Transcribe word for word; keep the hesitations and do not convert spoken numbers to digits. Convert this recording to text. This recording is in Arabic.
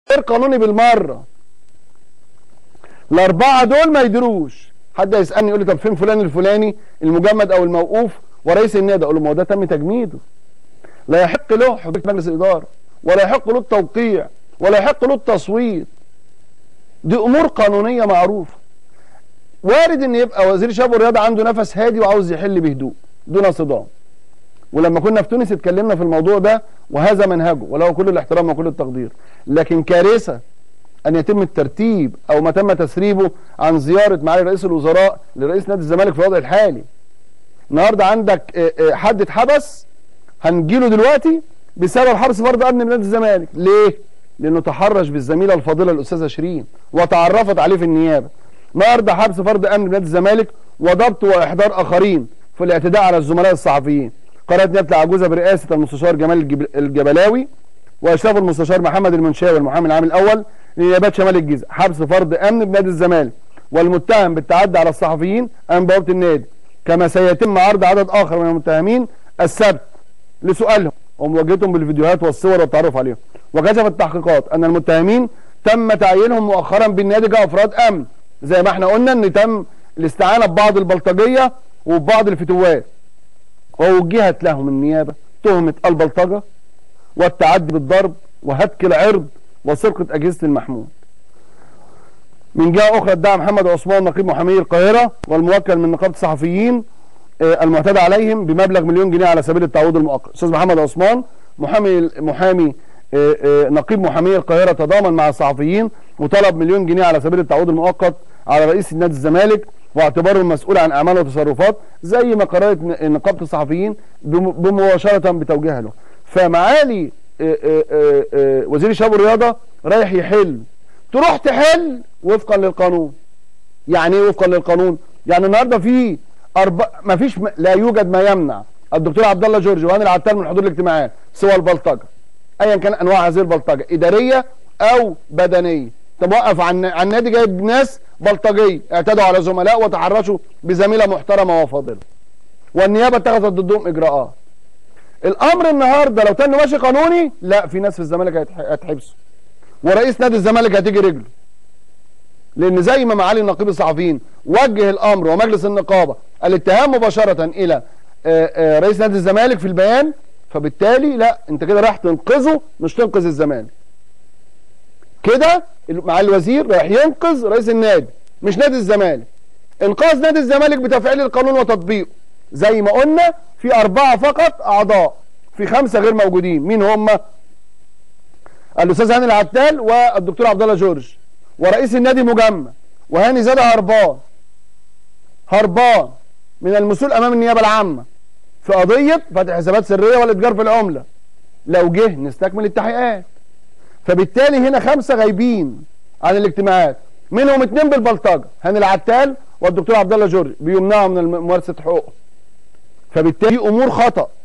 غير قانوني بالمره. الاربعه دول ما يدروش. حد يسالني يقول لي طب فين فلان الفلاني المجمد او الموقوف ورئيس النادي؟ اقول له ما هو ده تم تجميده، لا يحق له حضور مجلس الاداره، ولا يحق له التوقيع، ولا يحق له التصويت. دي امور قانونيه معروفه. وارد ان يبقى وزير الشباب والرياضه عنده نفس هادي وعاوز يحل بهدوء دون صدام. ولما كنا في تونس اتكلمنا في الموضوع ده وهذا منهجه وله كل الاحترام وكل التقدير. لكن كارثه ان يتم الترتيب او ما تم تسريبه عن زياره معالي رئيس الوزراء لرئيس نادي الزمالك في الوضع الحالي. النهارده عندك حد اتحبس هنجيله دلوقتي بسبب حبس فرد امن من نادي الزمالك. ليه؟ لانه تحرش بالزميله الفاضله الاستاذه شيرين وتعرفت عليه في النيابه. النهارده حبس فرد امن من نادي الزمالك وضبط واحضار اخرين في الاعتداء على الزملاء الصحفيين. قرارات نيابه العجوزه برئاسه المستشار جمال الجبلاوي واشراف المستشار محمد المنشاوي المحامي العام الاول لنيابات شمال الجيزه حبس فرد امن بنادي الزمالك والمتهم بالتعدي على الصحفيين امام بوابه النادي. كما سيتم عرض عدد اخر من المتهمين السبت لسؤالهم ومواجهتهم بالفيديوهات والصور والتعرف عليهم. وكشفت التحقيقات ان المتهمين تم تعيينهم مؤخرا بالنادي كافراد امن، زي ما احنا قلنا ان تم الاستعانه ببعض البلطجيه وبعض الفتوات، ووجهت لهم النيابه تهمه البلطجه والتعدي بالضرب وهتك العرض وسرقه اجهزه المحمول. من جهه اخرى ادعى محمد عثمان نقيب محامي القاهره والموكل من نقابه الصحفيين المعتدى عليهم بمبلغ مليون جنيه على سبيل التعويض المؤقت. استاذ محمد عثمان محامي محامي نقيب محامي القاهره تضامن مع الصحفيين وطلب مليون جنيه على سبيل التعويض المؤقت على رئيس نادي الزمالك واعتباره المسؤول عن اعمال وتصرفات زي ما قررت نقابه الصحفيين بمباشره بتوجيهها له. فمعالي وزير الشباب والرياضه رايح يحل، تروح تحل وفقا للقانون. يعني ايه وفقا للقانون؟ يعني النهارده في أربع ما فيش لا يوجد ما يمنع الدكتور عبد الله جورج وهاني العتال من حضور الاجتماعات سوى البلطجه ايا كان انواع هذه البلطجه اداريه او بدنيه. انت موقف عن عن النادي جايب ناس بلطجيه اعتدوا على زملاء وتحرشوا بزميله محترمه وفاضله والنيابه اتخذت ضدهم اجراءات. الامر النهارده لو كان ماشي قانوني لا في ناس في الزمالك هتحبسوا ورئيس نادي الزمالك هتيجي رجله، لان زي ما معالي نقيب الصحفيين وجه الامر ومجلس النقابه الاتهام مباشره الى رئيس نادي الزمالك في البيان، فبالتالي لا انت كده رايح تنقذه مش تنقذ الزمالك. كده معالي الوزير رايح ينقذ رئيس النادي مش نادي الزمالك. انقاذ نادي الزمالك بتفعيل القانون وتطبيقه. زي ما قلنا في اربعه فقط اعضاء، في خمسه غير موجودين. مين هم؟ الاستاذ هاني العتال والدكتور عبد الله جورج ورئيس النادي مجمع، وهاني زاد هربان هربان من المسؤول امام النيابه العامه في قضيه فتح حسابات سريه والاتجار في العمله. لو جه نستكمل التحقيقات. فبالتالي هنا خمسه غايبين عن الاجتماعات، منهم اثنين بالبلطجه، هاني العتال والدكتور عبد الله جورج بيمنعوا من ممارسه حقوقهم. فبالتالي امور خطا